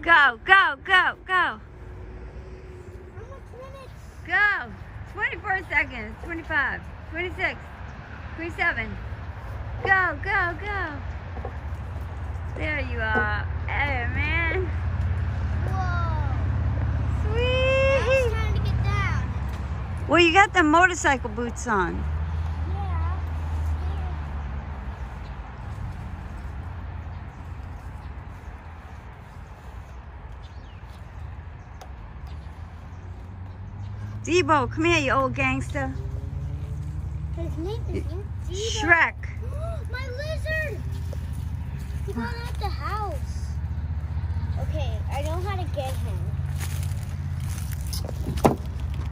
Go, go, go, go. How much minutes? Go. 24 seconds. 25. 26. 27. Go, go, go. There you are. Hey, man. Whoa. Sweet. Now it's time to get down. Well, you got the motorcycle boots on. Yeah. Debo, come here, you old gangster. His name is Debo. Shrek. My lizard! He got out the house. Okay, I know how to get him.